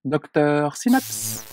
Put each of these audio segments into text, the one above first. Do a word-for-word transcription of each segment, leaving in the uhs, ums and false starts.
Docteur Synapse.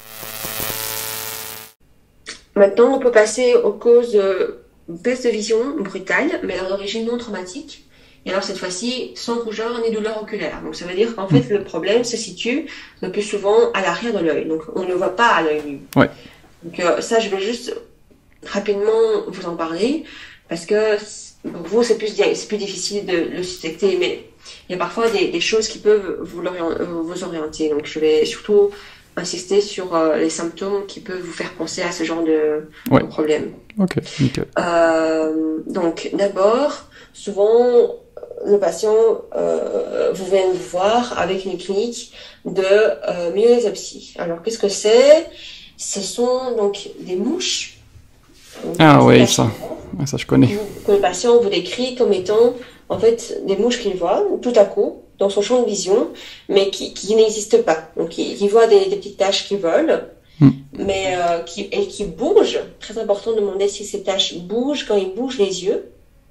Maintenant, on peut passer aux causes de baisse de vision brutale, mais alors d'origine non traumatique. Et alors cette fois-ci, sans rougeur ni douleur oculaire. Donc ça veut dire qu'en fait, le problème se situe le plus souvent à l'arrière de l'œil. Donc on ne le voit pas à l'œil nu. Ouais. Donc euh, ça, je vais juste rapidement vous en parler, parce que pour vous, c'est plus, c'est plus difficile de le suspecter, mais il y a parfois des, des choses qui peuvent vous, vous orienter. Donc je vais surtout insister sur euh, les symptômes qui peuvent vous faire penser à ce genre de, Ouais. de problème. Ok, nickel. Euh, donc d'abord, souvent le patient euh, vous vient vous voir avec une clinique de euh, myélésopsie. Alors qu'est-ce que c'est? Ce sont donc des mouches. Donc, Ah oui, ça. ça je connais. Que le patient vous décrit comme étant en fait des mouches qu'il voit tout à coup dans son champ de vision, mais qui, qui n'existent pas. Donc il, il voit des, des petites taches qui volent, hmm. mais euh, qui, et qui bougent. Très important de demander si ces taches bougent quand ils bougent les yeux.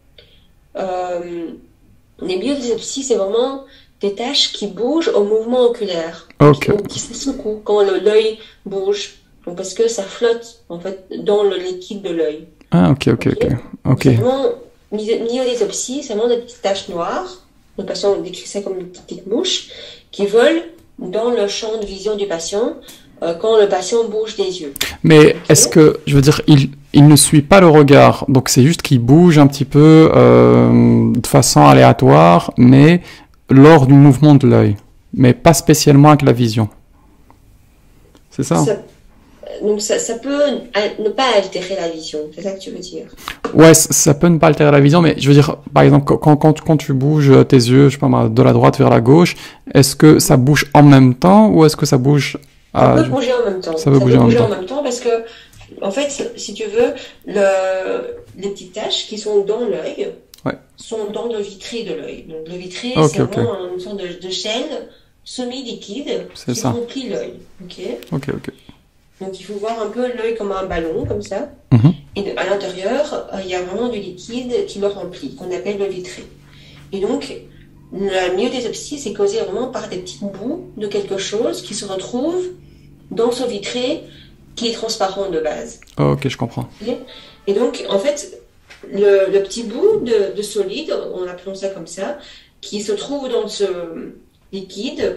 Euh, les myélésopsies, c'est vraiment des taches qui bougent au mouvement oculaire, Ok. qui, qui se secouent quand l'œil bouge. Donc parce que ça flotte en fait dans le liquide de l'œil. Ah ok, ok, ok. Ok. C'est vraiment myélésopsie, c'est vraiment des petites taches noires. Le patient décrit ça comme des petites mouches qui volent dans le champ de vision du patient euh, quand le patient bouge des yeux. Mais Okay. est-ce que, je veux dire, il, il ne suit pas le regard, donc c'est juste qu'il bouge un petit peu euh, de façon aléatoire, mais lors du mouvement de l'œil, mais pas spécialement avec la vision. C'est ça, ça Donc ça, ça peut ne pas altérer la vision, c'est ça que tu veux dire? Ouais, ça peut ne pas altérer la vision, mais je veux dire, par exemple, quand, quand, quand tu bouges tes yeux, je sais pas, de la droite vers la gauche, est-ce que ça bouge en même temps ou est-ce que ça bouge à... Ça peut bouger en même temps. Ça peut ça bouger, peut en, bouger même en même temps parce que, en fait, si tu veux, le, les petites taches qui sont dans l'œil ouais. sont dans le vitré de l'œil. Donc le vitré, okay, c'est okay. vraiment une sorte de, de gel semi-liquide qui ça. remplit l'œil. Ok. Ok, ok. Donc il faut voir un peu l'œil comme un ballon, comme ça. Mm-hmm. Et à l'intérieur, il y a vraiment du liquide qui le remplit, qu'on appelle le vitré. Et donc, la myélésopsie, c'est causé vraiment par des petites bouts de quelque chose qui se retrouvent dans ce vitré qui est transparent de base. Oh, ok, je comprends. Et donc, en fait, le, le petit bout de, de solide, on appelons ça comme ça, qui se trouve dans ce liquide,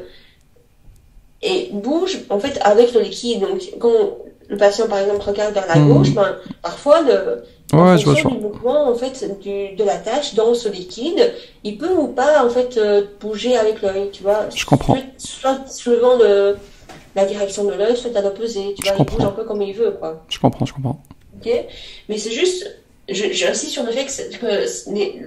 et bouge en fait avec le liquide. Donc quand le patient par exemple regarde vers la mmh. gauche, ben, parfois le, ouais, en je vois, fonction du mouvement en fait du, de la tache dans ce liquide, il peut ou pas en fait euh, bouger avec l'œil, tu vois. Je comprends. Soit, soit suivant le, la direction de l'œil, soit à l'opposé, tu vois. Il bouge un peu comme il veut, quoi. Je comprends, je comprends. Ok. Mais c'est juste, j'insiste sur le fait que, que les,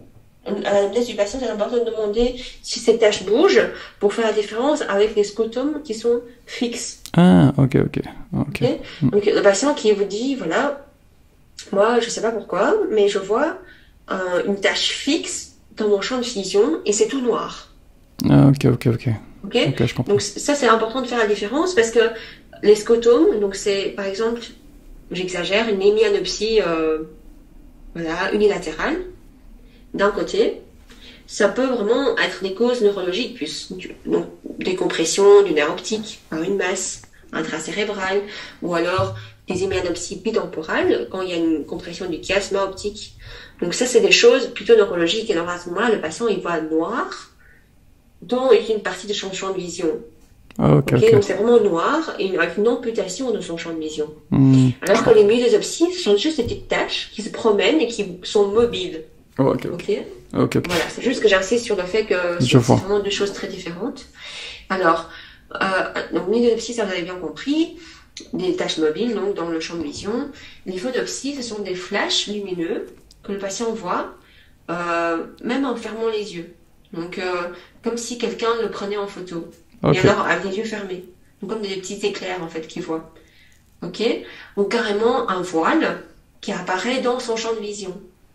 à la place du patient, c'est important de demander si ces taches bougent pour faire la différence avec les scotums qui sont fixes. Ah, ok, ok. ok. okay Donc, le patient qui vous dit, voilà, moi, je sais pas pourquoi, mais je vois euh, une tache fixe dans mon champ de vision et c'est tout noir. Ah, ok, ok, ok. Ok, okay je comprends. Donc, ça, c'est important de faire la différence parce que les scotums, donc c'est, par exemple, j'exagère, une hémianopsie euh, voilà, unilatérale, d'un côté, ça peut vraiment être des causes neurologiques, plus donc des compressions du nerf optique par une masse intracérébrale, ou alors des hémianopsies bitemporales quand il y a une compression du chiasme optique. Donc ça, c'est des choses plutôt neurologiques, et alors à ce moment-là, le patient il voit noir dans une partie de son champ de vision. Ah, ok, okay ok. Donc c'est vraiment noir et avec une amputation de son champ de vision. Mmh. Alors que les myélésopsies, ce sont juste des petites taches qui se promènent et qui sont mobiles. Oh, ok, ok. Okay. okay, okay. Voilà, c'est juste que j'insiste sur le fait que c'est vraiment deux choses très différentes. Alors, euh, donc myélésopsie, ça vous avez bien compris, des taches mobiles donc dans le champ de vision. Les photopsies, ce sont des flashs lumineux que le patient voit, euh, même en fermant les yeux. Donc, euh, comme si quelqu'un le prenait en photo. Okay. Et alors avec les yeux fermés, donc comme des petits éclairs en fait qu'il voit. Ok, ou carrément un voile qui apparaît dans son champ de vision.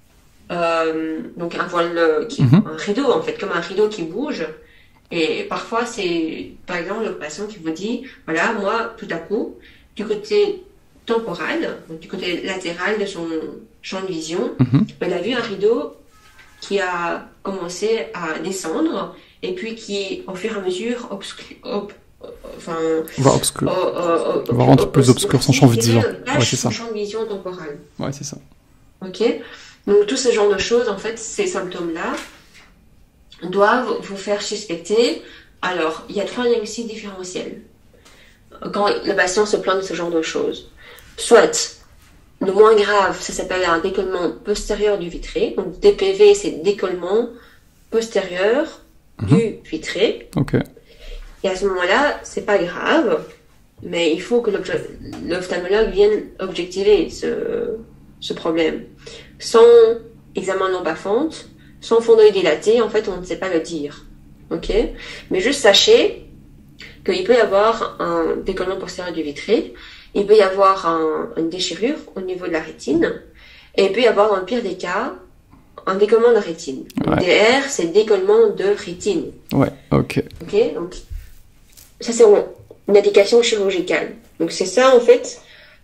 Euh, donc un voile qui, mm-hmm. un rideau en fait, comme un rideau qui bouge. Et parfois c'est, par exemple, le patient qui vous dit, voilà, moi tout à coup, du côté temporal, donc du côté latéral de son champ de vision, mm-hmm. il a vu un rideau qui a commencé à descendre et puis qui, au fur et à mesure, obscu- ob- enfin, voire obscur. Euh, euh, va rendre plus obscur son champ de vision. Ouais, c'est ça. Son champ de vision temporel. Ouais, c'est ça. Ok. Donc tout ce genre de choses, en fait, ces symptômes-là doivent vous faire suspecter. Alors, il y a trois diagnostics différentiels quand le patient se plaint de ce genre de choses. Soit le moins grave, ça s'appelle un décollement postérieur du vitré. Donc D P V, c'est décollement postérieur mmh. du vitré. Ok. Et à ce moment-là, c'est pas grave, mais il faut que l'ophtalmologue vienne objectiver ce, ce problème. Sans examen de lampe à fente, sans fond d'œil dilaté, en fait, on ne sait pas le dire. Ok? Mais juste sachez qu'il peut y avoir un décollement postérieur du vitré, il peut y avoir un, une déchirure au niveau de la rétine, et il peut y avoir, dans le pire des cas, un décollement de rétine. Ouais. D R, c'est décollement de rétine. Ouais, ok. Ok, donc ça c'est une indication chirurgicale. Donc c'est ça en fait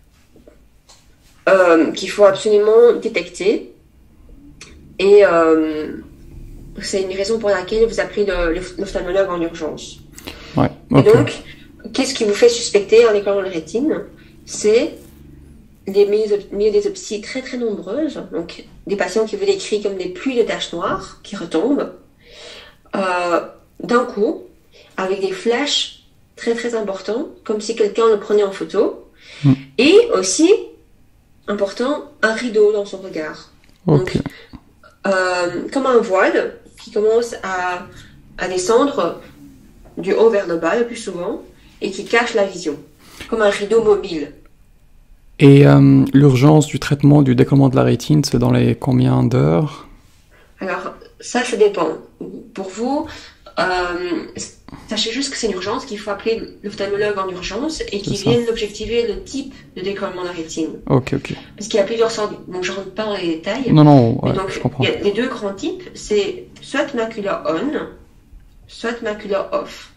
euh, qu'il faut absolument détecter. Et euh, c'est une raison pour laquelle vous appelez l'ophtalmologue en urgence. Ouais, okay. Et donc, qu'est-ce qui vous fait suspecter un décollement de rétine? C'est des myodésopsies très très nombreuses, donc des patients qui vous décrivent comme des pluies de taches noires qui retombent euh, d'un coup, avec des flashs très très importants, comme si quelqu'un le prenait en photo, mm. et aussi, important, un rideau dans son regard. Okay. Donc, euh, comme un voile qui commence à, à descendre du haut vers le bas le plus souvent, et qui cache la vision, comme un rideau mobile. Et euh, l'urgence du traitement du décollement de la rétine, c'est dans les combien d'heures? Alors, ça, ça dépend. Pour vous, euh, sachez juste que c'est une urgence, qu'il faut appeler l'ophtalmologue en urgence et qu'il vienne objectiver le type de décollement de la rétine. Ok, ok. Parce qu'il y a plusieurs sortes, donc je ne rentre pas dans les détails. Non, non, ouais, donc, je comprends. Il y a les deux grands types, c'est soit macula on, soit macula off.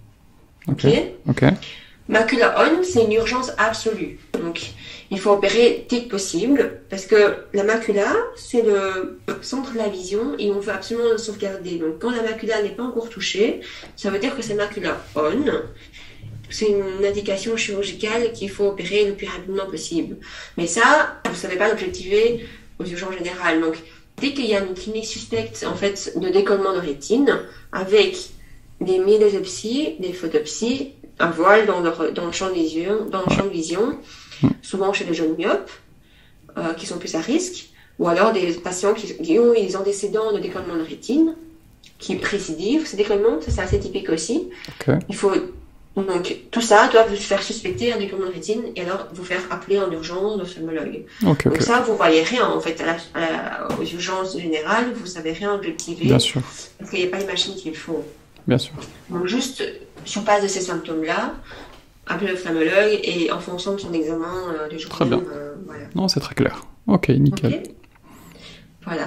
Ok, ok. Macula on, c'est une urgence absolue. Donc, il faut opérer dès que possible, parce que la macula, c'est le centre de la vision et on veut absolument le sauvegarder. Donc, quand la macula n'est pas encore touchée, ça veut dire que c'est macula on. C'est une indication chirurgicale qu'il faut opérer le plus rapidement possible. Mais ça, vous ne savez pas l'objectiver aux urgences générales. Donc, dès qu'il y a une clinique suspecte, en fait, de décollement de rétine, avec des myodésopsies, des photopsies, un voile dans le, dans le champ de vision, dans le champ de vision, souvent chez les jeunes myopes, euh, qui sont plus à risque, ou alors des patients qui, qui ont eu des antécédents de décollement de rétine, qui récidivent. Ces décollements, ça c'est assez typique aussi. Okay. Il faut, donc, tout ça doit vous faire suspecter un décollement de rétine et alors vous faire appeler en urgence l'ophtalmologue. Okay, donc okay. ça, vous voyez rien en fait, à la, à la, aux urgences générales, vous savez rien objectiver. Bien sûr. Parce qu'il n'y a pas les machines qu'il faut. Bien sûr. Donc juste, sur base de ces symptômes-là, appelez l'ophtalmologue et en fonction de son examen euh, du jour. Très bien. Euh, voilà. Non, c'est très clair. Ok, nickel. Okay. Voilà.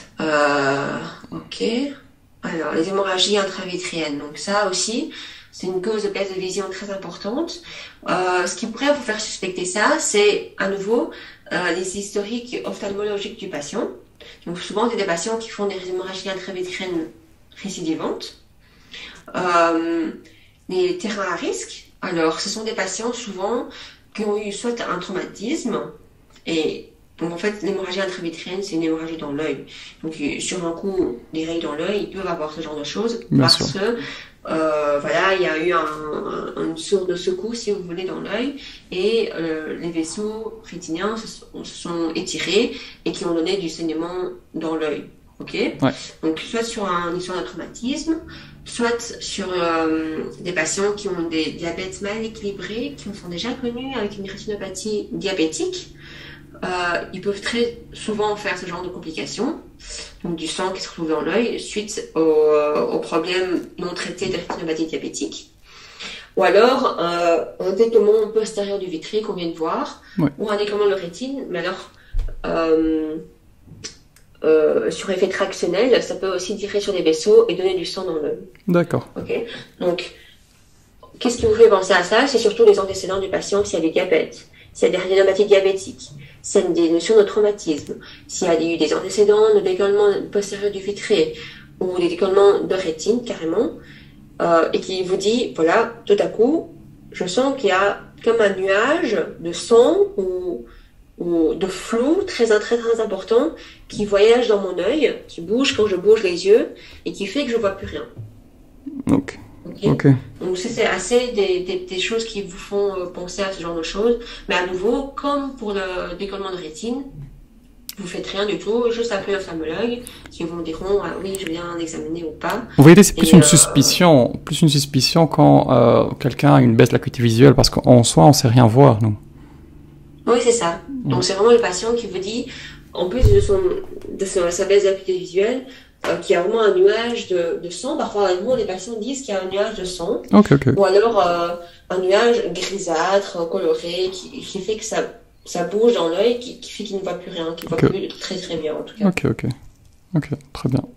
Euh, ok. Alors, les hémorragies intravitriennes. Donc ça aussi, c'est une cause de perte de vision très importante. Euh, ce qui pourrait vous faire suspecter ça, c'est à nouveau euh, les historiques ophtalmologiques du patient. Donc souvent, c'est des patients qui font des hémorragies intravitriennes récidivantes. Euh, les terrains à risque. Alors, ce sont des patients souvent qui ont eu soit un traumatisme, et donc en fait, l'hémorragie intravitrienne, c'est une hémorragie dans l'œil. Donc, sur un coup, des rayons dans l'œil, ils peuvent avoir ce genre de choses. Bien parce sûr. que, euh, voilà, il y a eu un, un, une sorte de secousse, si vous voulez, dans l'œil, et euh, les vaisseaux rétiniens se sont, se sont étirés et qui ont donné du saignement dans l'œil. Ok. Ouais. Donc, soit sur un histoire de traumatisme, soit sur euh, des patients qui ont des diabètes mal équilibrés, qui sont déjà connus avec une rétinopathie diabétique. Euh, ils peuvent très souvent faire ce genre de complications, donc du sang qui se retrouve dans l'œil suite aux, aux problèmes non traités de rétinopathie diabétique. Ou alors euh, un décollement postérieur du vitré qu'on vient de voir, ouais. ou un décollement de rétine, mais alors euh, Euh, sur effet tractionnel, ça peut aussi tirer sur des vaisseaux et donner du sang dans l'œil. D'accord. Ok. Donc, qu'est-ce qui vous fait penser à ça? C'est surtout les antécédents du patient, s'il y a du diabète, s'il y a des rétinopathies diabétiques, s'il y a des notions de traumatisme, s'il y a eu des antécédents de décollement postérieur du vitré ou des décollements de rétine carrément, euh, et qui vous dit, voilà, tout à coup, je sens qu'il y a comme un nuage de sang ou, ou de flou très, très, très important qui voyage dans mon œil, qui bouge quand je bouge les yeux et qui fait que je vois plus rien. Ok. Okay. Okay. Donc c'est assez des, des, des choses qui vous font penser à ce genre de choses. Mais à nouveau, comme pour le décollement de rétine, vous faites rien du tout, juste appeler l'ophtalmologue, qui vous diront ah, oui, je viens d'examiner ou pas. Vous voyez, c'est plus et une euh... suspicion, plus une suspicion quand euh, quelqu'un a une baisse de l'acuité visuelle, parce qu'en soi, on sait rien voir, nous. Oui, c'est ça. Donc c'est vraiment le patient qui vous dit, en plus de son de sa baisse d'acuité visuelle, Euh, qu'il y a vraiment un nuage de, de sang. Parfois, vraiment, les patients disent qu'il y a un nuage de sang. Okay, okay. Ou alors euh, un nuage grisâtre, coloré, qui, qui fait que ça, ça bouge dans l'œil, qui, qui fait qu'il ne voit plus rien, qu'il ne okay. voit plus très très bien en tout cas. Ok, ok. Ok, très bien.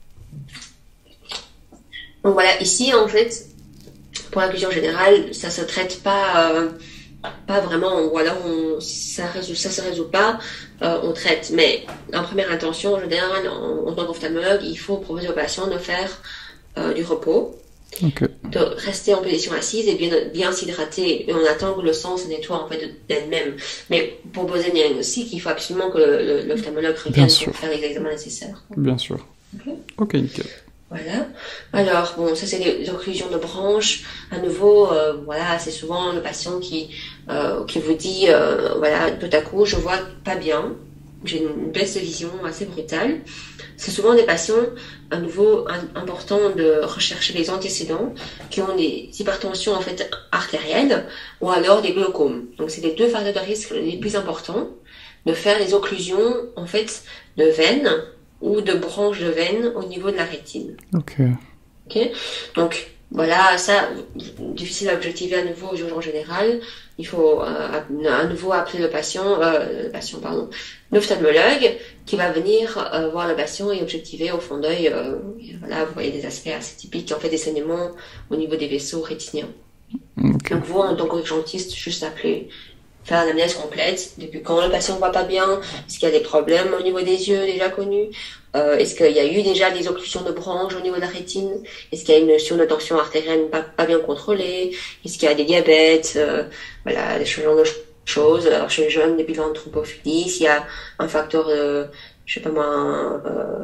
Donc voilà, ici en fait, pour l'occlusion générale, ça se traite pas... Euh, pas vraiment, ou alors on, ça résout, ça se résout pas, euh, on traite. Mais en première intention, en général, en, en tant qu'ophtalmologue, il faut proposer aux patients de faire euh, du repos, okay. de rester en position assise et bien, bien s'hydrater. Et on attend que le sang se nettoie en fait d'elle-même. Mais pour poser un diagnostic, il faut absolument que le, le, l'ophtalmologue revienne pour faire les examens nécessaires. Bien sûr. Ok, okay, nickel. Voilà. Alors, bon, ça c'est les occlusions de branches. À nouveau, euh, voilà, c'est souvent le patient qui euh, qui vous dit, euh, voilà, tout à coup, je vois pas bien, j'ai une baisse de vision assez brutale. C'est souvent des patients, à nouveau, un, important de rechercher les antécédents qui ont des hypertensions en fait artérielles ou alors des glaucomes. Donc, c'est les deux facteurs de risque les plus importants de faire les occlusions en fait de veines ou de branches de veines au niveau de la rétine. Ok. Ok. Donc voilà, ça difficile à objectiver à nouveau au jour en général. Il faut euh, à nouveau appeler le patient, euh, le patient pardon, l'ophtalmologue qui va venir euh, voir le patient et objectiver au fond d'œil. Euh, voilà, vous voyez des aspects assez typiques, en fait des saignements au niveau des vaisseaux rétiniens. Okay. Donc vous en tant qu'urgentiste, juste appeler. Faire l'anamnèse complète, depuis quand le patient ne voit pas bien, est-ce qu'il y a des problèmes au niveau des yeux déjà connus, euh, est-ce qu'il y a eu déjà des occlusions de branches au niveau de la rétine, est-ce qu'il y a une notion de tension artérielle pas, pas bien contrôlée, est-ce qu'il y a des diabètes, euh, voilà, ce genre de choses. Alors chez les jeunes, des bilans de thrombophilie, s'il y a un facteur, euh, je sais pas moi, euh,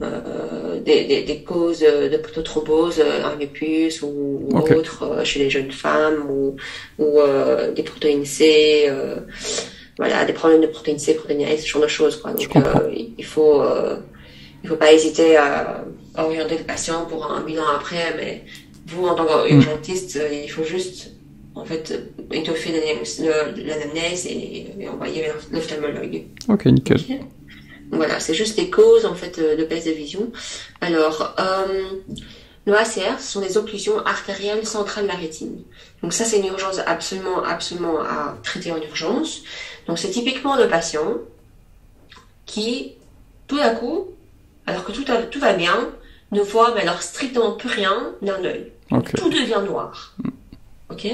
euh, des, des, des causes de thrombose, un lupus ou, ou okay. autre euh, chez les jeunes femmes ou, ou euh, des protéines C, euh, voilà, des problèmes de protéines C, protéines A, ce genre de choses quoi. Donc euh, il faut euh, il faut pas hésiter à, à orienter le patient pour un bilan après, mais vous en tant qu'urgentiste, mm. il faut juste en fait étoffer l'anamnèse et, et envoyer vers l'ophtalmologue. Ok, nickel. Okay. Voilà, c'est juste des causes en fait de baisse de vision. Alors, euh, le A C R, ce sont des occlusions artérielles centrales de la rétine. Donc ça, c'est une urgence absolument, absolument à traiter en urgence. Donc c'est typiquement le patient qui, tout à coup, alors que tout, a, tout va bien, ne voit mais alors strictement plus rien d'un œil. Okay. Tout devient noir. Ok.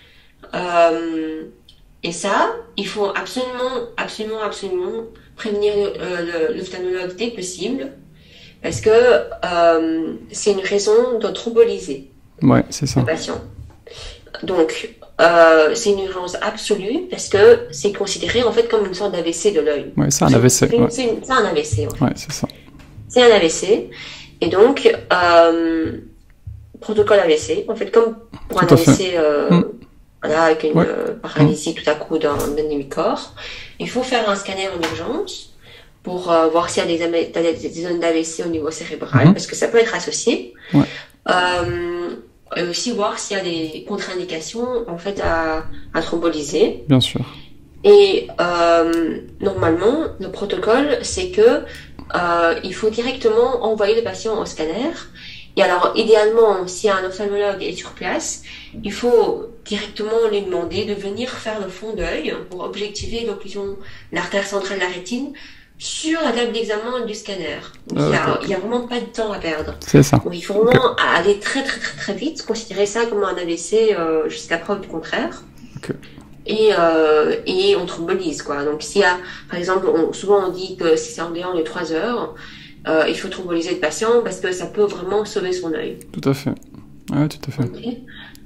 Euh, et ça, il faut absolument, absolument, absolument prévenir euh, l'ophtalmologue dès que possible, parce que euh, c'est une raison de thromboliser ouais, c'est ça. le patient. Donc, euh, c'est une urgence absolue, parce que c'est considéré en fait comme une sorte d'A V C de l'œil. Ouais, c'est un A V C. C'est ouais. un A V C. En fait. Ouais, c'est ça. C'est un A V C, et donc, euh, protocole A V C, en fait, comme pour tout un A V C... Euh, mm. Voilà, avec une ouais. euh, paralysie tout à coup d'un demi-corps. Il faut faire un scanner en urgence pour euh, voir s'il y a des, des, des zones d'A V C au niveau cérébral, mm-hmm. parce que ça peut être associé. Ouais. Euh, et aussi voir s'il y a des contre-indications en fait à, à thromboliser. Bien sûr. Et euh, normalement, le protocole, c'est que euh, il faut directement envoyer le patient au scanner. Et alors, idéalement, si un ophtalmologue est sur place, il faut directement lui demander de venir faire le fond d'œil pour objectiver l'occlusion, l'artère centrale de la rétine sur la table d'examen du scanner. Donc, euh, il n'y a, a vraiment pas de temps à perdre. C'est ça. Donc, il faut vraiment okay. aller très, très, très, très vite, considérer ça comme un A V C euh, jusqu'à preuve du contraire. Okay. Et, euh, et on thrombolise, quoi. Donc, s'il y a, par exemple, on, souvent on dit que si c'est en dehors de trois heures, Euh, il faut thromboliser le patient parce que ça peut vraiment sauver son œil. Tout à fait. Ouais, tout à fait. Okay.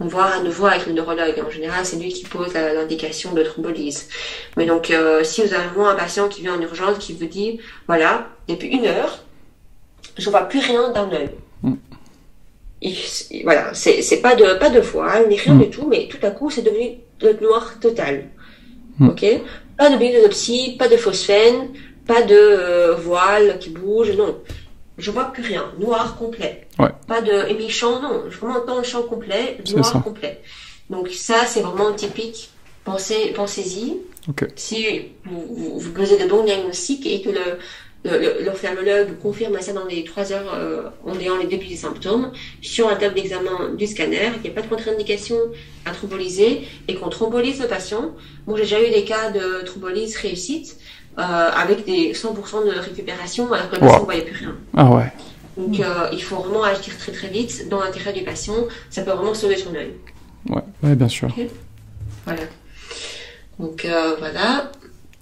on voit à nouveau avec le neurologue. En général, c'est lui qui pose l'indication de thrombolyse. Mais donc, euh, si vous avez vraiment un patient qui vient en urgence, qui vous dit, voilà, depuis une heure, je vois plus rien d'un œil. Mm. Et, voilà, c'est pas de pas de voile, ni rien mm. du tout, mais tout à coup, c'est devenu le noir total. Mm. Ok, pas de biodopsie, pas de phosphène, pas de euh, voile qui bouge, non. Je vois plus rien, noir complet. Ouais. Pas de émi-champ, non. Vraiment dans le champ complet, noir complet. Donc ça, c'est vraiment typique. Pensez, pensez-y. Okay. Si vous, vous, vous posez de bons diagnostics et que le l'ophtalmologue le, confirme ça dans les trois heures euh, en ayant les débuts des symptômes, sur la table d'examen du scanner, qu'il n'y a pas de contre-indication à thrombolyser et qu'on thrombolise le patient. Moi, j'ai déjà eu des cas de thrombolyse réussite. Euh, avec des cent pour cent de récupération alors que le patient ne voyait plus rien. Ah ouais. Donc euh, il faut vraiment agir très très vite dans l'intérêt du patient, ça peut vraiment sauver son œil. Ouais, ouais, bien sûr. Okay. Voilà. Donc euh, voilà.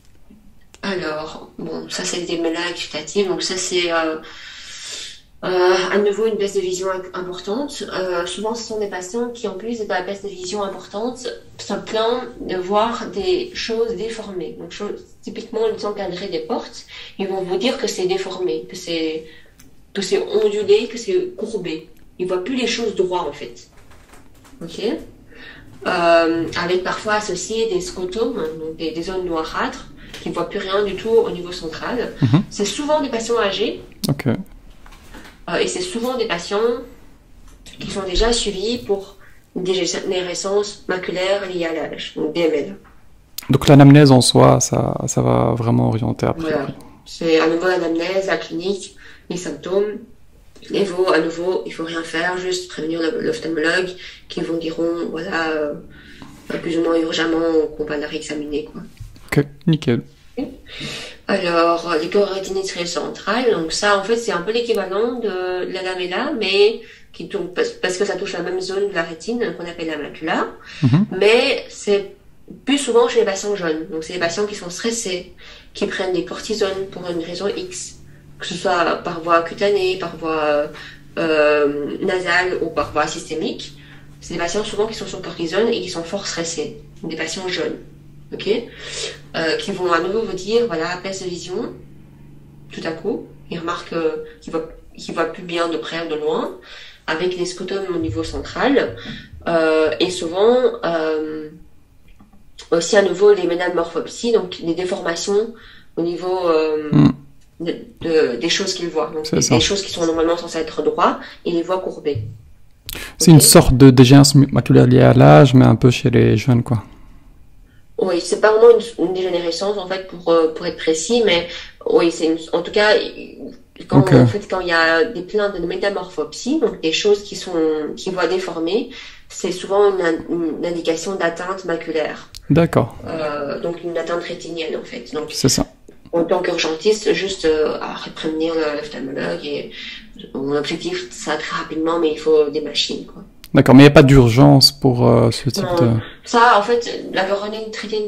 Alors, bon, ça c'est des mélanges exultatifs, donc ça c'est euh, euh, à nouveau une baisse de vision importante. Euh, souvent ce sont des patients qui en plus de la baisse de vision importante se plaignent de voir des choses déformées. Donc chose, typiquement ils encadrent des portes, ils vont vous dire que c'est déformé, que c'est que c'est ondulé, que c'est courbé. Ils voient plus les choses droit en fait. Ok. Euh, avec parfois associé des scotomes, donc des, des zones noirâtres, qui ne voient plus rien du tout au niveau central. Mm-hmm. C'est souvent des patients âgés. Ok. Euh, et c'est souvent des patients qui sont déjà suivis pour des dégénérescences maculaires liées à l'âge, donc D M L. Donc l'anamnèse en soi, ça, ça va vraiment orienter après. Voilà. C'est à nouveau l'anamnèse, la clinique, les symptômes. Et vous, à nouveau, il faut rien faire, juste prévenir l'ophtalmologue qui vous diront, voilà, euh, plus ou moins urgemment qu'on va la réexaminer, quoi. Ok, nickel. Alors, les chororétinites centrales, donc ça, en fait, c'est un peu l'équivalent de la lamella, mais qui tombe, parce que ça touche la même zone de la rétine qu'on appelle la macula, mm-hmm. mais c'est plus souvent chez les patients jeunes. Donc, c'est les patients qui sont stressés, qui prennent des cortisones pour une raison X, que ce soit par voie cutanée, par voie euh, nasale ou par voie systémique. C'est des patients souvent qui sont sur cortisone et qui sont fort stressés, des patients jeunes. Ok, euh, qui vont à nouveau vous dire, voilà, baisse de vision, tout à coup, ils remarquent euh, qu'ils voient, qu'ils voient plus bien de près ou de loin, avec des scotomes au niveau central, euh, et souvent, euh, aussi à nouveau les métamorphopsies, donc des déformations au niveau euh, mm. de, de, des choses qu'ils voient, donc des, des choses qui sont normalement censées être droits, ils les voient courbées. C'est okay. Une sorte de dégénérescence maculaire liée à l'âge, mais un peu chez les jeunes, quoi. Oui, c'est pas vraiment une, une dégénérescence en fait pour euh, pour être précis, mais oui, c'est une, en tout cas quand okay. en fait quand il y a des plaintes de métamorphopsie, donc des choses qui sont qui voient déformées, c'est souvent une, une indication d'atteinte maculaire. D'accord. Euh, donc une atteinte rétinienne en fait. Donc c'est ça. En tant qu'urgentiste, juste euh, à prévenir l'ophtalmologue et mon objectif, ça très rapidement, mais il faut des machines quoi. D'accord, mais il n'y a pas d'urgence pour euh, ce type non, de... Ça, en fait, la rétine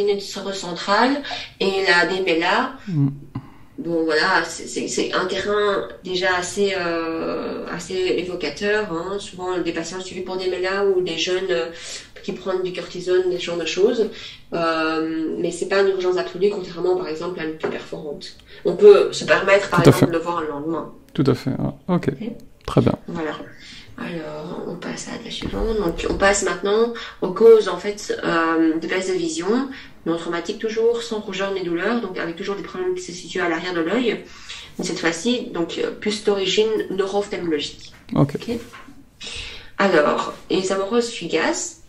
centrale et la démella, mm. bon voilà, c'est un terrain déjà assez euh, assez évocateur. Hein. Souvent, des patients suivis pour démella ou des jeunes euh, qui prennent du cortisone, des genre de choses. Euh, mais c'est pas une urgence absolue, contrairement par exemple à une plus perforante. On peut se permettre, par Tout exemple, de le voir le lendemain. Tout à fait. Ah, ok, okay. Très bien. Voilà. Alors, on passe à la tâche suivante. Donc, on passe maintenant aux causes, en fait, euh, de baisse de vision, non traumatique toujours, sans rougeur ni douleur, donc avec toujours des problèmes qui se situent à l'arrière de l'œil. Mais cette fois-ci, donc, plus d'origine neuro-ophtalmologique. Ok. Okay. Alors, les amoureuses fugaces.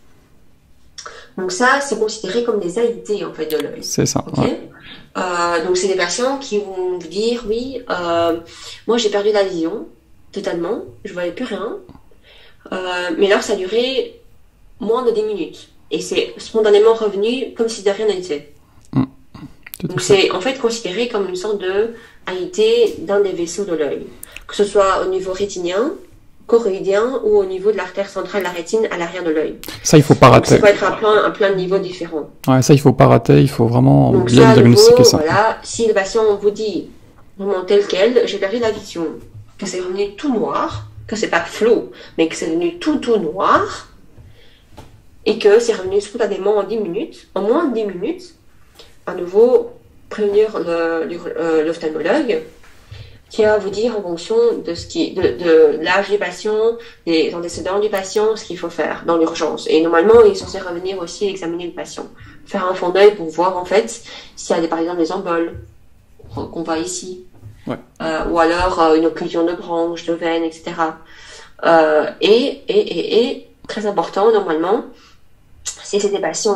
Donc ça, c'est considéré comme des A I T, en fait, de l'œil. C'est ça, okay. Ouais. Euh, donc, c'est des patients qui vont vous dire, oui, euh, moi, j'ai perdu la vision, totalement, je voyais plus rien. Euh, mais alors, ça a duré moins de dix minutes. Et c'est spontanément revenu comme si de rien n'était. Mmh. Donc, c'est en fait considéré comme une sorte de A I T d'un des vaisseaux de l'œil. Que ce soit au niveau rétinien, choroïdien ou au niveau de l'artère centrale de la rétine à l'arrière de l'œil. Ça, il faut pas rater. Donc, ça peut être un plein, un plein de niveaux différents. Ouais, ça, il faut pas rater. Il faut vraiment Donc, bien ça, diagnostiquer nouveau, ça. Voilà, si le patient vous dit vraiment tel quel, j'ai perdu la vision, que c'est revenu tout noir, que c'est pas flou, mais que c'est devenu tout tout noir, et que c'est revenu spontanément en dix minutes, en moins de dix minutes, à nouveau prévenir l'ophtalmologue qui va vous dire en fonction de ce qui, de, de l'âge du patient, des antécédents du patient, ce qu'il faut faire dans l'urgence. Et normalement, il est censé revenir aussi examiner le patient, faire un fond d'œil pour voir en fait s'il y a des, par exemple des emboles qu'on voit ici, ouais. euh, ou alors euh, une occlusion de branche, de veine, et cetera. Euh, et, et, et, et très important normalement, si c'est des patients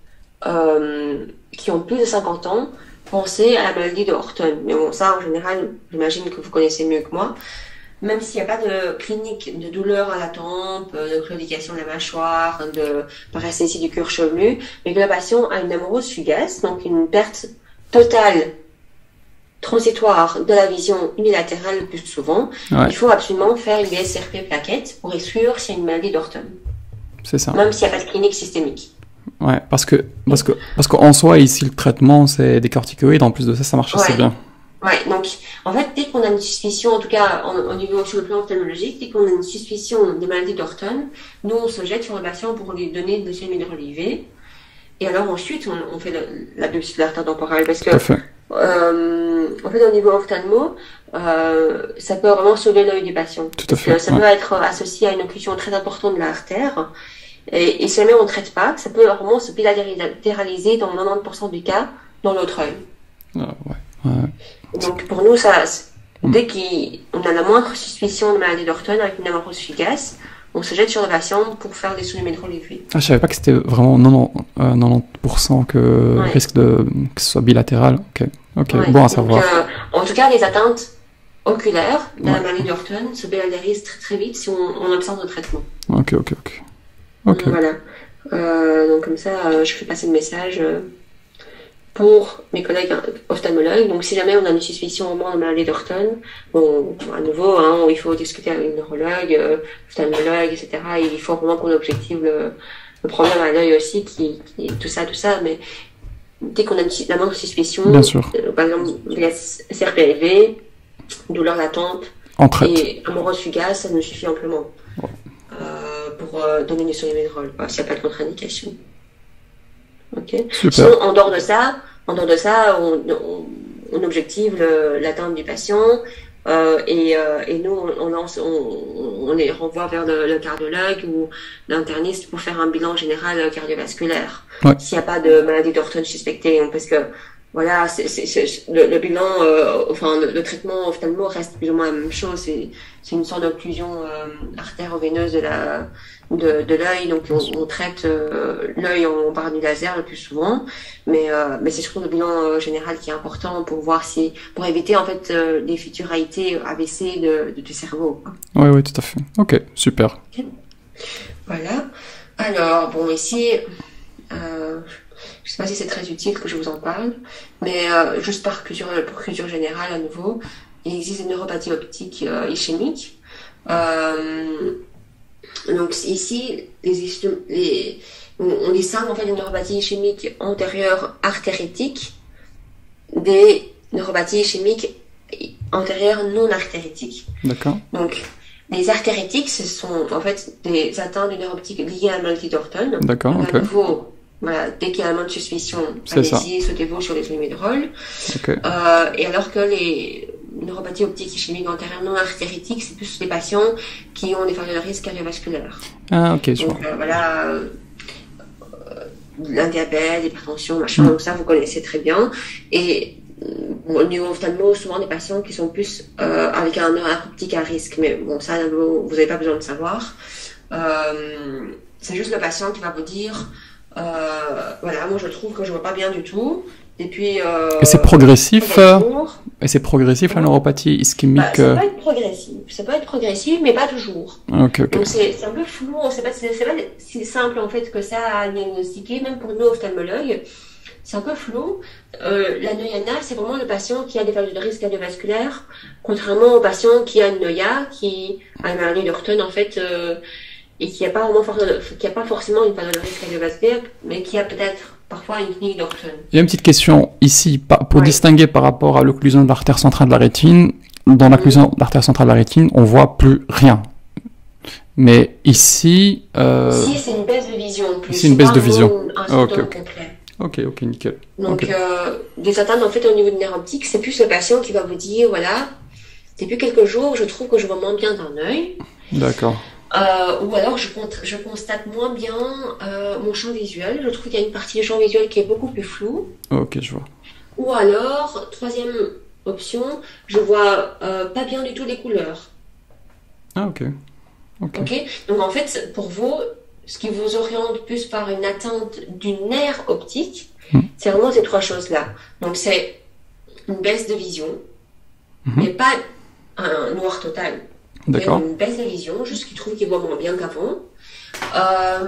euh, qui ont plus de cinquante ans, pensez à la maladie de Horton. Mais bon, ça, en général, j'imagine que vous connaissez mieux que moi. Même s'il n'y a pas de clinique de douleur à la tempe, de claudication de la mâchoire, de paresthésie du cuir chevelu, mais que le patient a une amorose fugace, donc une perte totale, transitoire de la vision unilatérale le plus souvent, ouais. il faut absolument faire une B S R P plaquette pour exclure s'il y a une maladie d'Horton. C'est ça. Même s'il n'y a pas de clinique systémique. Ouais, parce que parce que parce qu'en soi ici le traitement c'est des corticoïdes, en plus de ça ça marche assez ouais. bien. Ouais, donc en fait dès qu'on a une suspicion, en tout cas en, au niveau sur le plan ophtalmologique, dès qu'on a une suspicion de maladie d'Horton, nous on se jette sur le patient pour lui donner de l'hydrogène relivé. Et alors ensuite on, on fait la biopsie de l'artère temporale parce que euh, en fait au niveau ophtalmo, euh, ça peut vraiment sauver l'œil du patient. Tout à parce fait. Que ça ouais. peut être associé à une occlusion très importante de l'artère. Et, et si jamais on ne traite pas, ça peut vraiment se bilatéraliser dans quatre-vingt-dix pour cent du cas dans l'autre œil. Ah, ouais, ouais. Donc pour nous, ça, mm. dès qu'on a la moindre suspicion de maladie d'Horton avec une amorose fugace, on se jette sur le patient pour faire des soins métrolivés. Ah, je savais pas que c'était vraiment quatre-vingt-dix pour cent que ouais. risque de que ce soit bilatéral. Ok, ok, ouais. bon à savoir. Donc, euh, en tout cas, les atteintes oculaires de ouais. la maladie d'Horton se bilatérisent très très vite si on, on absence de traitement. Ok, ok, ok. Okay. Voilà. Euh, donc comme ça, euh, je fais passer le message euh, pour mes collègues ophtalmologues. Donc si jamais on a une suspicion vraiment de maladie d'Horton, bon, à nouveau, hein, il faut discuter avec le neurologue, euh, ophtalmologue, et cetera. Et il faut vraiment qu'on objective le, le problème à l'œil aussi, qui, qui, tout ça, tout ça. Mais dès qu'on a une, la moindre suspicion, bien sûr. Euh, par exemple, S R P L V, douleur de la tempe et amorose fugace, ça nous suffit amplement. Ouais. Euh, pour euh, donner du solémédrol, s'il n'y a pas de contre-indication. Ok. Sinon, en dehors de ça, en dehors de ça, on, on, on objective l'atteinte du patient euh, et, euh, et nous, on, lance, on, on les renvoie vers le, le cardiologue ou l'interniste pour faire un bilan général cardiovasculaire. Ouais. S'il n'y a pas de maladie d'Horton suspectée, parce que voilà, c'est, c'est, c'est, le, le bilan, euh, enfin le, le traitement ophtalmo reste plus ou moins la même chose. C'est, c'est une sorte d'occlusion euh, artéro-veineuse de la de, de l'œil, donc on, on traite euh, l'œil en par du laser le plus souvent, mais euh, mais c'est surtout le bilan euh, général qui est important pour voir si pour éviter en fait euh, les futurités A V C de, de du cerveau. Oui, oui, tout à fait. Ok, super. Okay. Voilà. Alors bon ici. Euh, Je ne sais pas si c'est très utile que je vous en parle, mais euh, juste par culture, pour culture générale à nouveau, il existe une neuropathie optique euh, ischémique. Euh, donc ici, les, les, on distingue en fait une neuropathie ischémique antérieure artéritique des neuropathies ischémiques antérieures non artéritiques. D'accord. Donc les artéritiques, ce sont en fait des atteintes de neuropathique liées à la maladie d'Horton. D'accord. Donc, ok. À nouveau, voilà, dès qu'il y a un moment de suspicion, allez-y, sautez-vous sur les solémédrol. Okay. Euh, et alors que les neuropathies optiques ischémiques antérieures non artéritiques, c'est plus les patients qui ont des facteurs de risque cardiovasculaires. Ah, ok, je donc, vois. Euh, voilà, euh, un diabète, l'hypertension, machin, mmh. donc ça, vous connaissez très bien. Et bon, au niveau ophtalmo, souvent des patients qui sont plus euh, avec un nerf optique à risque. Mais bon, ça, vous n'avez pas besoin de savoir. Euh, c'est juste le patient qui va vous dire... Euh, voilà, moi je trouve que je vois pas bien du tout. Et puis. Euh, et c'est progressif. Euh, et c'est progressif la neuropathie ischémique. Bah, ça peut être progressif. Ça peut être progressif, mais pas toujours. Ok, ok. Donc c'est, c'est un peu flou. On sait pas, c'est, c'est pas si simple en fait que ça à diagnostiquer, même pour nous ophtalmologues. C'est un peu flou. Euh, la noya anale, c'est vraiment le patient qui a des facteurs de risque cardiovasculaire, contrairement au patient qui a une noya, qui a une maladie d'Horton en fait. Euh, et qui n'a pas, pas forcément une pathologie cardiovasculaire, mais qui a peut-être parfois une clinique d'Horton. Il y a une petite question ici, pour ouais. distinguer par rapport à l'occlusion de l'artère centrale de la rétine. Dans l'occlusion mmh. de l'artère centrale de la rétine, on voit plus rien. Mais ici... Euh... Ici, c'est une baisse de vision. Plus. C'est une baisse de vision. Un, un oh, ok, ok. complet. Ok, ok, nickel. Donc, okay. euh, des atteintes, en fait, au niveau du nerf optique, c'est plus le patient qui va vous dire, voilà, depuis quelques jours, je trouve que je vois moins bien d'un œil. D'accord. Euh, ou alors, je, je constate moins bien euh, mon champ visuel. Je trouve qu'il y a une partie du champ visuel qui est beaucoup plus floue. Ok, je vois. Ou alors, troisième option, je vois euh, pas bien du tout les couleurs. Ah, ok. Ok. Ok. Donc, en fait, pour vous, ce qui vous oriente plus par une atteinte du nerf optique, mmh. c'est vraiment ces trois choses-là. Donc, c'est une baisse de vision, mmh. mais pas un noir total. D'accord. Une baisse de vision, juste qu'il trouve qu'il voit moins bien qu'avant. Euh,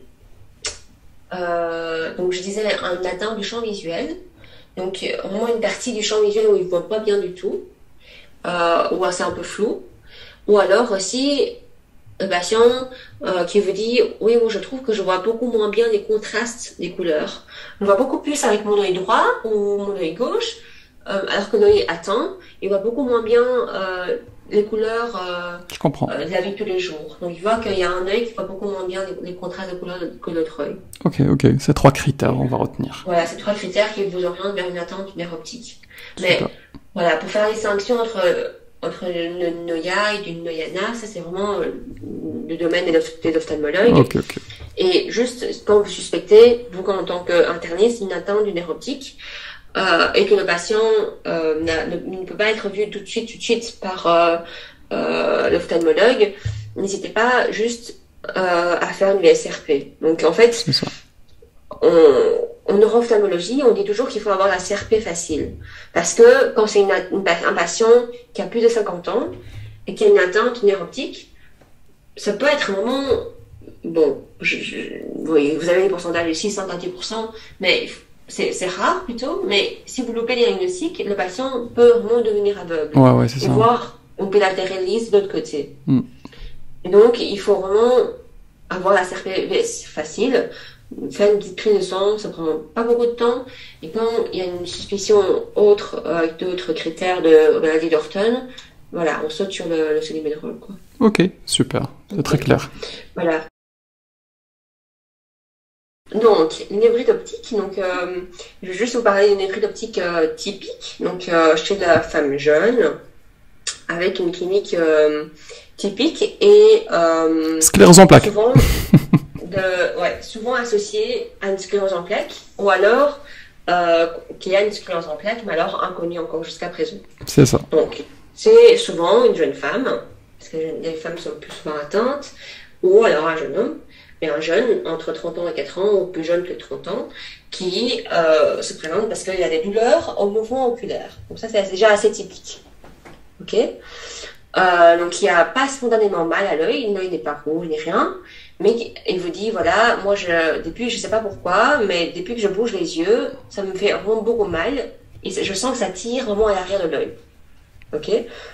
euh, donc, je disais une atteinte du champ visuel. Donc, vraiment une partie du champ visuel où il ne voit pas bien du tout, euh, ou c'est un peu flou. Ou alors aussi, un patient euh, qui vous dit « Oui, moi je trouve que je vois beaucoup moins bien les contrastes des couleurs. Je vois beaucoup plus avec mon œil droit ou mon œil gauche, euh, alors que l'œil atteint, il voit beaucoup moins bien euh, les couleurs euh, je comprends. Euh, de la vie de tous les jours. Donc il voit qu'il y a un œil qui voit beaucoup moins bien les, les contrastes de couleurs que l'autre œil. » Ok, ok. C'est trois critères, on va retenir. Voilà, c'est trois critères qui vous orientent vers une atteinte du nerf optique. Mais Super. voilà, pour faire la distinction entre... entre une noya et une noyana, ça c'est vraiment le domaine des ophtalmologues. Okay, okay. Et juste quand vous suspectez, vous en tant qu'interniste, une atteinte du nerf optique, euh, et que le patient euh, ne, ne peut pas être vu tout de suite, tout de suite par euh, euh, l'ophtalmologue, n'hésitez pas juste euh, à faire une V S R P. Donc en fait, c'est ça. on En neuro-ophtalmologie, on dit toujours qu'il faut avoir la C R P facile. Parce que quand c'est une, une, un patient qui a plus de cinquante ans et qui a une atteinte nerf optique, ça peut être vraiment... Bon, je, je, oui, vous avez des pourcentages de six à dix pour cent, mais c'est rare plutôt. Mais si vous loupez les diagnostics, le patient peut vraiment devenir aveugle. Ouais, ouais, c'est ça. Voire on peut latéralise de l'autre côté. Mm. Et donc, il faut vraiment avoir la C R P facile. Faire une petite prise de sang, ça prend pas beaucoup de temps. Et quand il y a une suspicion autre, euh, avec d'autres critères de maladie d'Orton, voilà, on saute sur le, le solimédrol, quoi. Ok, super, c'est okay. Très clair. Voilà. Donc, une névrite optique, donc, euh, je vais juste vous parler d'une névrite optique euh, typique, donc euh, chez la femme jeune, avec une clinique euh, typique et... Euh, sclérose en plaques. Souvent, de, ouais, souvent associé à une sclérose en plaques, ou alors euh, qu'il y a une sclérose en plaques, mais alors inconnue encore jusqu'à présent. C'est ça. Donc, c'est souvent une jeune femme, parce que les femmes sont plus souvent atteintes, ou alors un jeune homme, mais un jeune entre trente ans et quatre ans, ou plus jeune que trente ans, qui euh, se présente parce qu'il y a des douleurs au mouvement oculaire. Donc ça, c'est déjà assez typique. Ok. Euh, donc il n'y a pas spontanément mal à l'œil, l'œil n'est pas rouge ni rien, mais il vous dit voilà, moi je, depuis je sais pas pourquoi, mais depuis que je bouge les yeux, ça me fait vraiment beaucoup mal et je sens que ça tire vraiment à l'arrière de l'œil. Ok.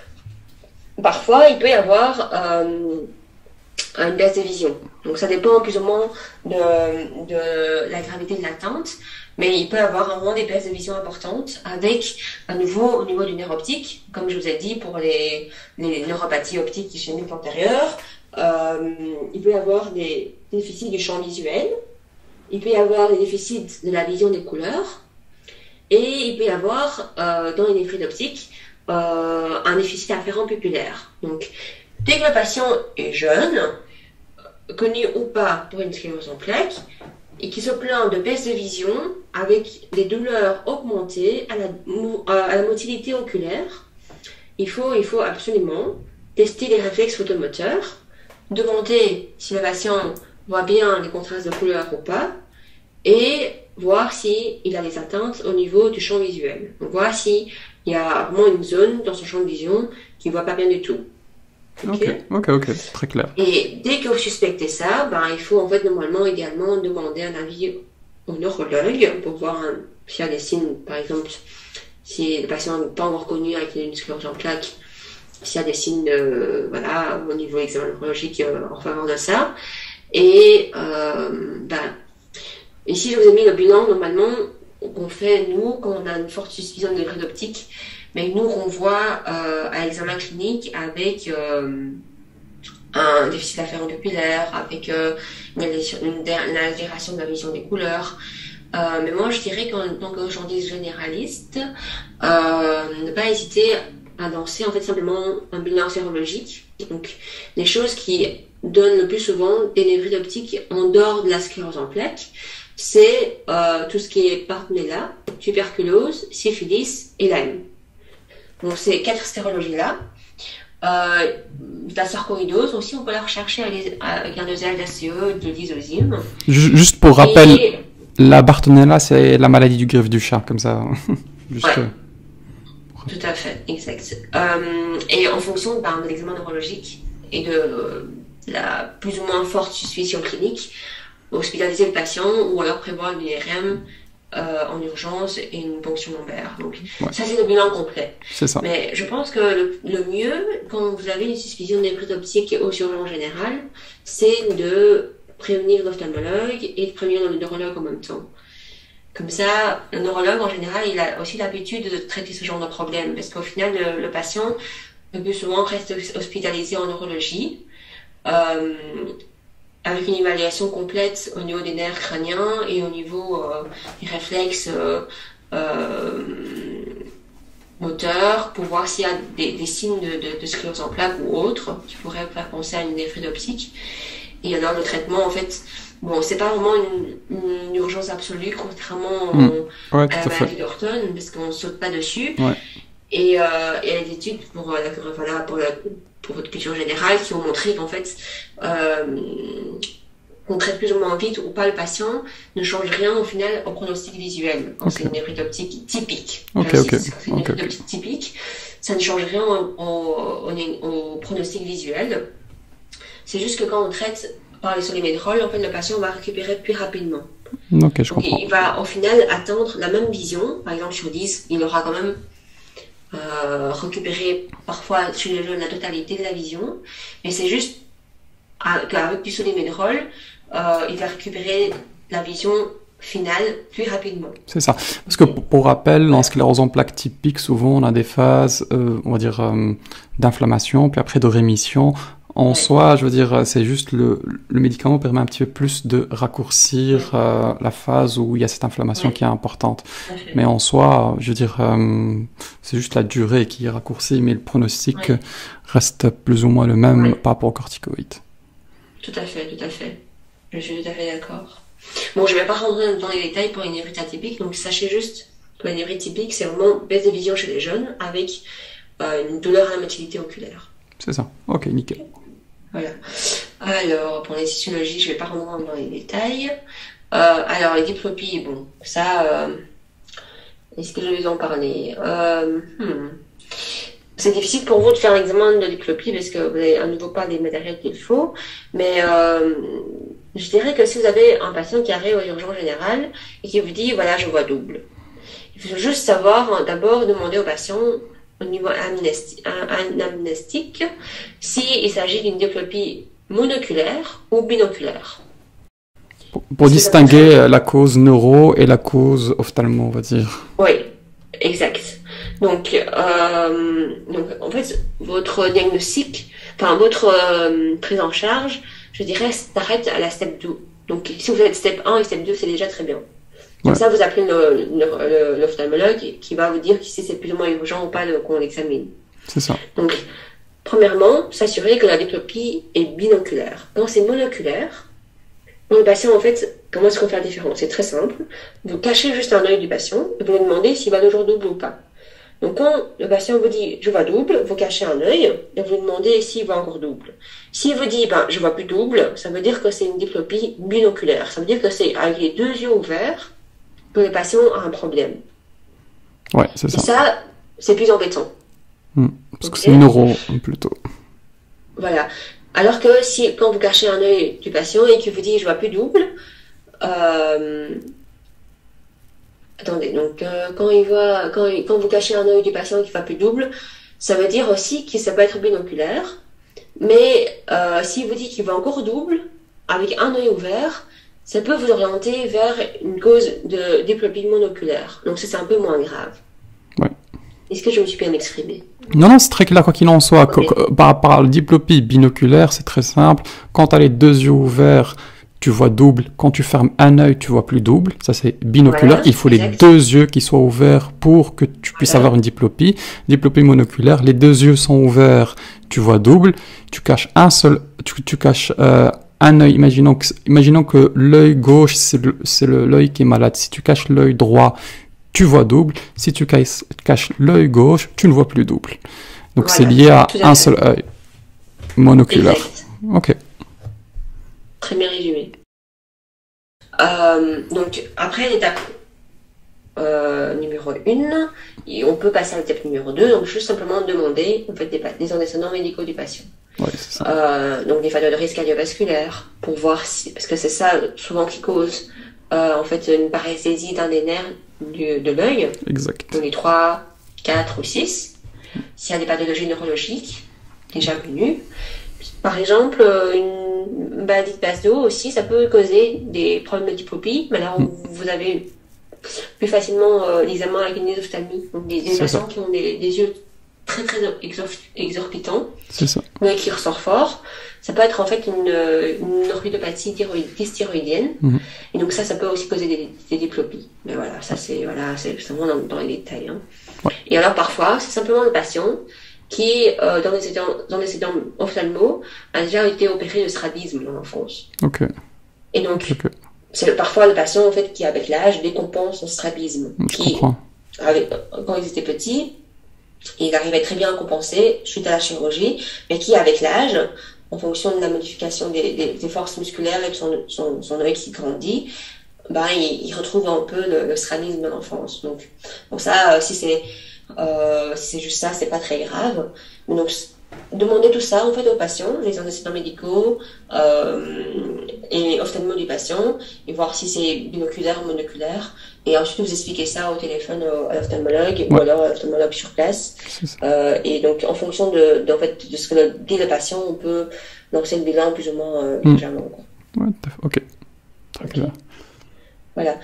Parfois il peut y avoir euh, une baisse de vision, donc ça dépend plus ou moins de, de la gravité de l'atteinte. Mais il peut avoir vraiment des baisses de vision importantes avec, à nouveau, au niveau du nerf optique, comme je vous ai dit, pour les, les neuropathies optiques ischémiques antérieures, euh, il peut y avoir des déficits du champ visuel, il peut y avoir des déficits de la vision des couleurs, et il peut y avoir, euh, dans les néphrites optiques, euh, un déficit afférent pupillaire. Donc, dès que le patient est jeune, connu ou pas pour une sclérose en plaques, et qui se plaint de baisse de vision avec des douleurs augmentées à la, à la motilité oculaire, il faut, il faut absolument tester les réflexes photomoteurs, demander si le patient voit bien les contrastes de couleurs ou pas, et voir s'il a des atteintes au niveau du champ visuel. Donc voir s'il y a vraiment une zone dans son champ de vision qui ne voit pas bien du tout. Okay. ok, ok, ok, très clair. Et dès que vous suspectez ça, ben, il faut en fait normalement également demander un avis au neurologue pour voir un, s'il y a des signes, par exemple, si le patient n'est pas encore connu avec une sclérose en plaques, s'il y a des signes euh, voilà, au niveau examen neurologique euh, en faveur de ça. Et euh, ben, ici je vous ai mis le bilan normalement qu'on fait nous quand on a une forte suspicion de névrite optique. Mais nous renvoie euh, à l'examen clinique avec euh, un déficit afférent pupulaire, avec euh, une, une, une altération de la vision des couleurs. Euh, mais moi, je dirais qu'en tant qu'urgentiste généraliste, euh, ne pas hésiter à lancer en fait simplement un bilan sérologique. Donc, les choses qui donnent le plus souvent des névrites optiques en dehors de la sclérose en plaques, c'est euh, tout ce qui est Bartonella, tuberculose, syphilis et Lyme. Donc, ces quatre stérologies-là. Euh, la sarcoïdose aussi, on peut la rechercher avec un dosage d'A C E, de l'isozyme. Juste pour rappel, et... la Bartonella, c'est la maladie du greffe du chat, comme ça. Juste... Ouais. Tout à fait, exact. Euh, et en fonction ben, de l'examen neurologique et de euh, la plus ou moins forte suspicion clinique, hospitaliser le patient ou alors prévoir une I R M euh, en urgence et une ponction lombaire. Donc, ouais. Ça, c'est le bilan complet. C'est ça. Mais je pense que le, le mieux, quand vous avez une suspicion de névrite optique aux urgences générales, c'est de prévenir l'ophtalmologue et de prévenir le neurologue en même temps. Comme ça, le neurologue, en général, il a aussi l'habitude de traiter ce genre de problème. Parce qu'au final, le, le patient, le plus souvent, reste hospitalisé en neurologie, euh, avec une évaluation complète au niveau des nerfs crâniens et au niveau euh, des réflexes euh, euh, moteurs, pour voir s'il y a des, des signes de, de, de sclérose en plaques ou autres qui pourraient faire penser à une névrite optique. Et alors, le traitement, en fait... Bon, c'est pas vraiment une, une urgence absolue, contrairement mmh. ouais, à la maladie d'Orton, parce qu'on saute pas dessus. Ouais. Et, euh, et il y a des études pour, la, voilà, pour, la, pour votre culture générale qui ont montré qu'en fait, euh, qu'on traite plus ou moins vite ou pas le patient ne change rien au final au pronostic visuel. Quand okay. c'est une névrite optique typique. Okay, okay. C'est une névrite optique typique, ça ne change rien au, au, au, au pronostic visuel. C'est juste que quand on traite par les solimédrol, en fait, le patient va récupérer plus rapidement. Ok, je Donc, comprends. il va au final atteindre la même vision. Par exemple, sur dix, il aura quand même euh, récupéré parfois chez les jeunes la totalité de la vision. Mais c'est juste qu'avec du solimédrol, euh, il va récupérer la vision finale plus rapidement. C'est ça. Parce que pour rappel, en sclérose en plaques typique, souvent on a des phases, euh, on va dire, euh, d'inflammation, puis après de rémission. En ouais. soi, je veux dire, c'est juste le, le médicament permet un petit peu plus de raccourcir ouais. euh, la phase où il y a cette inflammation ouais. qui est importante. Okay. Mais en soi, je veux dire, euh, c'est juste la durée qui est raccourcie, mais le pronostic ouais. reste plus ou moins le même ouais. par rapport aux corticoïdes. Tout à fait, tout à fait. Je suis tout à fait d'accord. Bon, je ne vais pas rentrer dans les détails pour une névrite atypique, donc sachez juste que la névrite typique, c'est vraiment baisse de vision chez les jeunes avec euh, une douleur à la motilité oculaire. C'est ça. Ok, nickel. Voilà. Alors, pour les cytologies, je ne vais pas rentrer dans les détails. Euh, alors, les diplopies, bon, ça, euh, est-ce que je vais en parler euh, hmm. C'est difficile pour vous de faire un examen de diplopie parce que vous n'avez à nouveau pas les matériels qu'il faut, mais euh, je dirais que si vous avez un patient qui arrive aux urgences générales et qui vous dit, voilà, je vois double, il faut juste savoir, d'abord, demander au patient au niveau anamnestique s'il s'agit d'une diplopie monoculaire ou binoculaire. Pour, pour distinguer la cause neuro et la cause ophtalmo, on va dire. Oui, exact. Donc, euh, donc en fait, votre diagnostic, enfin votre euh, prise en charge, je dirais, s'arrête à la step deux. Donc, si vous êtes step un et step deux, c'est déjà très bien. Comme ouais. ça, vous appelez l'ophtalmologue qui va vous dire si c'est plus ou moins urgent ou pas qu'on l'examine. C'est ça. Donc, premièrement, s'assurer que la diplopie est binoculaire. Quand c'est monoculaire, pour le patient, en fait, comment est-ce qu'on fait la différence? C'est très simple. Vous cachez juste un œil du patient et vous lui demandez s'il va toujours double ou pas. Donc, quand le patient vous dit « je vois double », vous cachez un œil et vous lui demandez s'il voit encore double. S'il vous dit ben, « je vois plus double », ça veut dire que c'est une diplopie binoculaire. Ça veut dire que c'est avec les deux yeux ouverts que le patient a un problème. Ouais, c'est ça. Et ça, c'est plus embêtant. Mmh, parce okay. que c'est neuro, plutôt. Voilà. Alors que si, quand vous cachez un œil du patient et qu'il vous dit « je vois plus double euh... », attendez, donc euh, quand, il voit, quand, il, quand vous cachez un œil du patient qui ne voit plus double, ça veut dire aussi que ça peut être binoculaire, mais euh, s'il vous dit qu'il voit encore double, avec un œil ouvert, ça peut vous orienter vers une cause de diplopie monoculaire. Donc ça, c'est un peu moins grave. Ouais. Est-ce que je me suis bien exprimée? Non, non, c'est très clair, quoi qu'il en soit. Okay. Par rapport à la diplopie binoculaire, c'est très simple. Quand tu as les deux yeux ouverts, tu vois double. Quand tu fermes un œil, tu vois plus double. Ça, c'est binoculaire. Voilà, il faut exact. Les deux yeux qui soient ouverts pour que tu puisses voilà. avoir une diplopie. Diplopie monoculaire, les deux yeux sont ouverts, tu vois double. Tu caches un seul, tu, tu caches euh, un œil. Imaginons que, imaginons que l'œil gauche, c'est le, c'est le, l'œil qui est malade. Si tu caches l'œil droit, tu vois double. Si tu caches, caches l'œil gauche, tu ne vois plus double. Donc, voilà, c'est lié à un seul œil monoculaire. Exact. Ok. Très bien résumé. Euh, donc, après l'étape euh, numéro un, on peut passer à l'étape numéro deux. Donc, juste simplement demander en fait, des, des antécédents médicaux du patient. Ouais, c'est ça. Euh, donc, des facteurs de risque cardiovasculaire, pour voir si. Parce que c'est ça souvent qui cause euh, en fait, une paresthésie d'un des nerfs du, de l'œil. Exact. Donc, les trois, quatre ou six. S'il y a des pathologies neurologiques déjà connues. Par exemple, une maladie de base d'eau aussi, ça peut causer des problèmes de diplopie. Mais là, mm. vous avez plus facilement euh, l'examen avec une ésophthalmie. Donc des, des patients qui ont des, des yeux très très exorbitants, c'est ça. Mais qui ressort fort. Ça peut être en fait une, une orbidopathie dysthyroïdienne. Mm. Et donc ça, ça peut aussi causer des, des diplopies. Mais voilà, ça c'est voilà, c'est vraiment dans, dans les détails. Hein. Ouais. Et alors parfois, c'est simplement le patient qui, euh, dans des étudiants, dans des étudiants ophtalmo, a déjà été opéré de strabisme dans l'enfance. Ok. Et donc, okay. c'est le, parfois le patient, en fait, qui, avec l'âge, décompense son strabisme. Je qui, comprends. Avec, quand ils étaient petits, il arrivait très bien à compenser suite à la chirurgie, mais qui, avec l'âge, en fonction de la modification des, des, des forces musculaires et de son, son, son œil qui grandit, ben, il, il retrouve un peu le, le strabisme de l'enfance. Donc, bon, ça, si c'est Euh, si c'est juste ça, c'est pas très grave. Mais donc, demander tout ça en fait aux patients, les antécédents médicaux euh, et ophtalmo du patient, et voir si c'est binoculaire ou monoculaire. Et ensuite, vous expliquez ça au téléphone au, à l'ophtalmologue ouais. ou alors à l'ophtalmologue sur place. Euh, et donc, en fonction de, de, en fait, de ce que le, dit le patient, on peut lancer le bilan plus ou moins euh, mm. légèrement. Quoi. Ouais, ok. Très okay. clair. Voilà.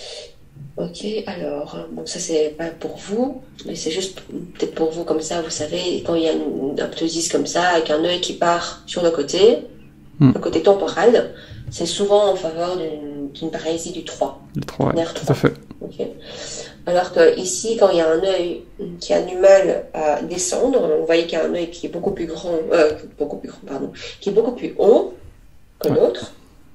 Ok, alors, bon, ça c'est pas pour vous, mais c'est juste peut-être pour vous comme ça, vous savez, quand il y a une aptosis comme ça, avec un œil qui part sur le côté, mm. le côté temporal, c'est souvent en faveur d'une, d'une paralysie du trois. Du trois, ouais, tout à fait. Okay. Alors que ici, quand il y a un œil qui a du mal à descendre, vous voyez qu'il y a un œil qui est beaucoup plus grand, euh, beaucoup plus grand, pardon, qui est beaucoup plus haut que ouais. l'autre,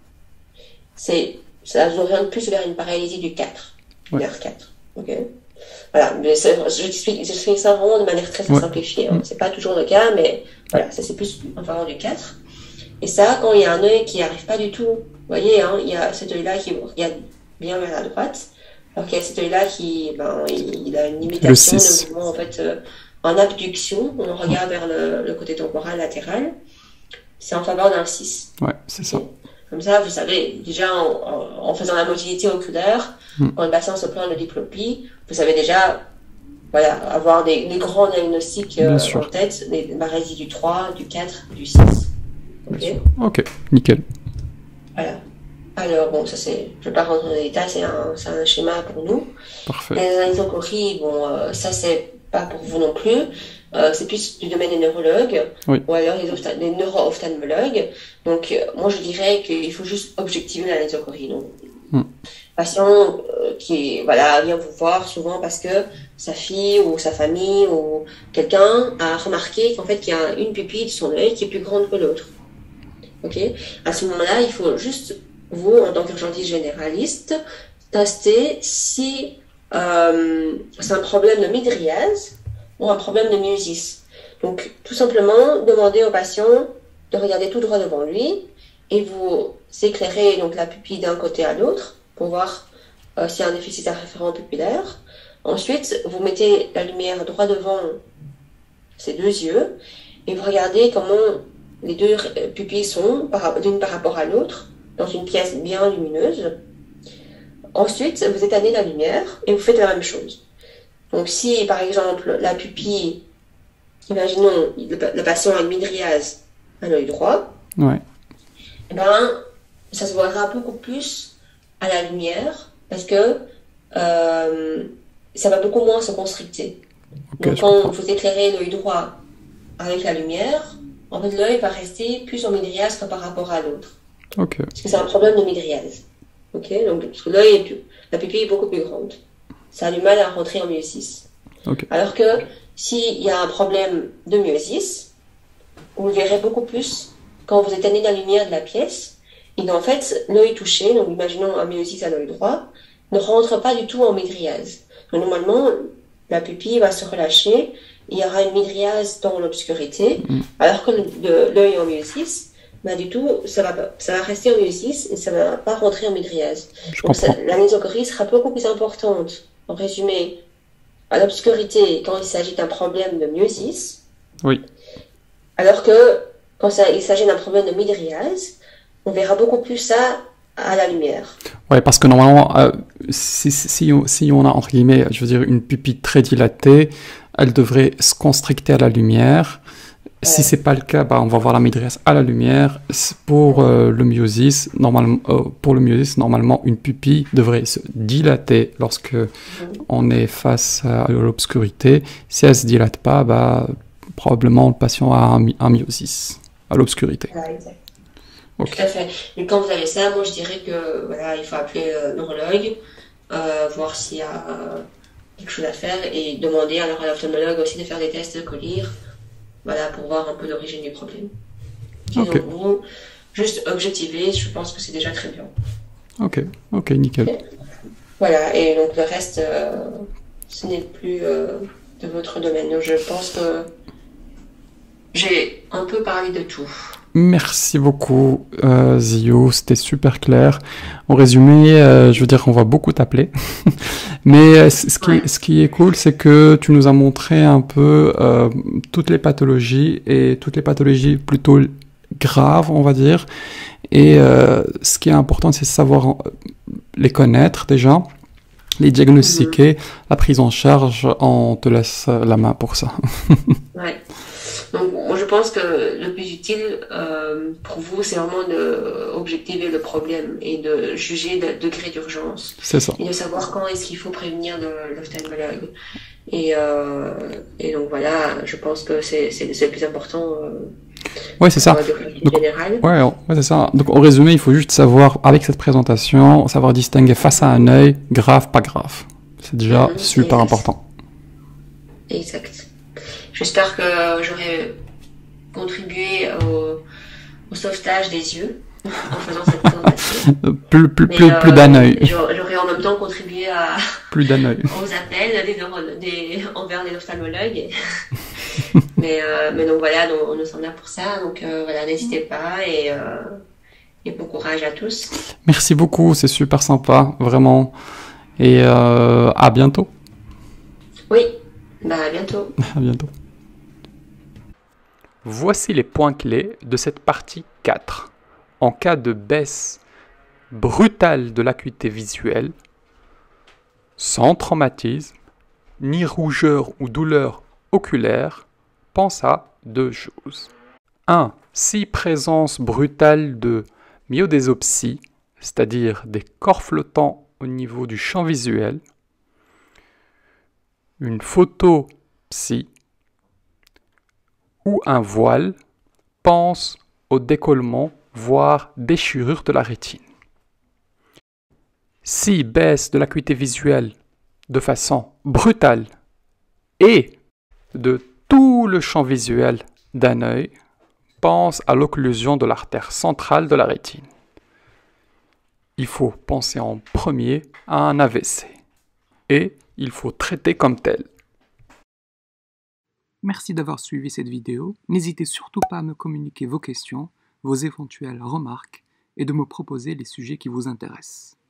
c'est, ça oriente plus vers une paralysie du quatre. Ouais. R quatre. Ok. Voilà, mais j'explique ça vraiment de manière très, très ouais. simplifiée. Hein. C'est pas toujours le cas, mais voilà, ça c'est plus en faveur du quatre. Et ça, quand il y a un œil qui n'arrive pas du tout, vous voyez, hein, il y a cet œil-là qui regarde bien vers la droite, alors qu'il y a cet œil-là qui, ben, il, il a une limitation de mouvement en fait euh, en abduction. On regarde vers le, le côté temporal latéral. C'est en faveur d'un six. Ouais, c'est okay. ça. Comme ça, vous savez, déjà en, en, en faisant la motilité oculaire, mm. quand le patient se plaint de diplopie, vous savez déjà voilà, avoir des, des grands diagnostics euh, en tête, des paralysies du trois, du quatre, du six. Ok, ok, nickel. Voilà. Alors, bon, ça c'est, je ne vais pas rentrer dans les détails, c'est un, c'est un schéma pour nous. Parfait. Les anisocories, bon, euh, ça c'est pas pour vous non plus. Euh, c'est plus du domaine des neurologues oui. ou alors les, ophtal- les neuro-ophtalmologues. Donc, euh, moi, je dirais qu'il faut juste objectiver l'anisocories. Donc, mm. patient euh, qui voilà, vient vous voir souvent parce que sa fille ou sa famille ou quelqu'un a remarqué qu'en fait, qu'il y a une pupille de son œil qui est plus grande que l'autre. Ok ? À ce moment-là, il faut juste, vous, en tant qu'urgentiste généraliste, tester si euh, c'est un problème de mydriase ou un problème de myosis. Donc, tout simplement, demandez au patient de regarder tout droit devant lui et vous éclairez donc la pupille d'un côté à l'autre pour voir euh, s'il y a un déficit référent pupillaire. Ensuite, vous mettez la lumière droit devant ces deux yeux et vous regardez comment les deux pupilles sont par, d'une par rapport à l'autre dans une pièce bien lumineuse. Ensuite, vous éteignez la lumière et vous faites la même chose. Donc, si, par exemple, la pupille, imaginons, le, le patient a une mydriase à l'œil droit, ouais. eh ben, ça se voira beaucoup plus à la lumière parce que euh, ça va beaucoup moins se constricter. Okay, Donc quand vous éclairez l'œil droit avec la lumière, en fait l'œil va rester plus en mydriase que par rapport à l'autre. Okay. Parce que c'est un problème de mydriase. Okay, donc parce que l'œil est plus, la pupille est beaucoup plus grande. Ça a du mal à rentrer en myosis. Okay. Alors que s'il y a un problème de myosis, vous le verrez beaucoup plus quand vous éteignez la lumière de la pièce. Et en fait, l'œil touché, donc imaginons un myosis à l'œil droit, ne rentre pas du tout en mydriase. Donc, normalement, la pupille va se relâcher, il y aura une mydriase dans l'obscurité, mmh. alors que l'œil en myosis, bah, du tout, ça va, ça va rester en myosis et ça ne va pas rentrer en mydriase. Donc ça, la mésocorie sera beaucoup plus importante, en résumé, à l'obscurité quand il s'agit d'un problème de myosis, oui. alors que quand ça, il s'agit d'un problème de mydriase, on verra beaucoup plus ça à la lumière. Ouais, parce que normalement, euh, si, si, on, si on a, entre guillemets, je veux dire, une pupille très dilatée, elle devrait se constricter à la lumière. Ouais. Si c'est pas le cas, bah, on va voir la mydriase à la lumière. Pour euh, le myosis, normalement, euh, pour le myosis, normalement, une pupille devrait se dilater lorsque mmh. on est face à l'obscurité. Si elle se dilate pas, bah, probablement le patient a un, un myosis à l'obscurité. Voilà, exact. Okay. Tout à fait. Et quand vous avez ça, moi je dirais que voilà, il faut appeler euh, neurologue, euh, voir s'il y a euh, quelque chose à faire et demander alors à l'ophtalmologue aussi de faire des tests de collyre, voilà, pour voir un peu l'origine du problème. Et okay. Donc vous, juste objectiver, je pense que c'est déjà très bien. Ok, ok, nickel. Okay. Voilà, et donc le reste, euh, ce n'est plus euh, de votre domaine. Donc je pense que j'ai un peu parlé de tout. Merci beaucoup, euh, Zio, c'était super clair. En résumé, euh, je veux dire qu'on va beaucoup t'appeler. Mais euh, ce, qui, ce qui est cool, c'est que tu nous as montré un peu euh, toutes les pathologies, et toutes les pathologies plutôt graves, on va dire. Et euh, ce qui est important, c'est de savoir les connaître déjà, les diagnostiquer, mm-hmm. la prise en charge, on te laisse la main pour ça. Ouais. Donc, moi, je pense que le plus utile euh, pour vous, c'est vraiment d'objectiver le problème et de juger le degré d'urgence. C'est ça. Et de savoir quand est-ce qu'il faut prévenir l'ophtalmologue. Et, euh, et donc, voilà, je pense que c'est le plus important. Euh, ouais, c'est ça. Donc, général. Ouais, ouais c'est ça. Donc, en résumé, il faut juste savoir, avec cette présentation, savoir distinguer face à un œil, grave, pas grave. C'est déjà mmh, super exact. important. Exact. J'espère que j'aurai contribué au, au sauvetage des yeux en faisant cette présentation. plus plus, plus, euh, plus d'un œil. J'aurais en même temps contribué à, plus d'un œil. aux appels des, des, envers les ophtalmologues. mais, euh, mais donc voilà, donc, nous sommes là pour ça. Donc euh, voilà, n'hésitez pas et, euh, et bon courage à tous. Merci beaucoup, c'est super sympa, vraiment. Et euh, à bientôt. Oui, bah à bientôt. À bientôt. Voici les points clés de cette partie quatre. En cas de baisse brutale de l'acuité visuelle, sans traumatisme, ni rougeur ou douleur oculaire, pense à deux choses. un. Si présence brutale de myodésopsie, c'est-à-dire des corps flottants au niveau du champ visuel, une photopsie, ou un voile, pense au décollement, voire déchirure de la rétine. Si baisse de l'acuité visuelle de façon brutale et de tout le champ visuel d'un œil, pense à l'occlusion de l'artère centrale de la rétine. Il faut penser en premier à un A V C et il faut traiter comme tel. Merci d'avoir suivi cette vidéo. N'hésitez surtout pas à me communiquer vos questions, vos éventuelles remarques et de me proposer les sujets qui vous intéressent.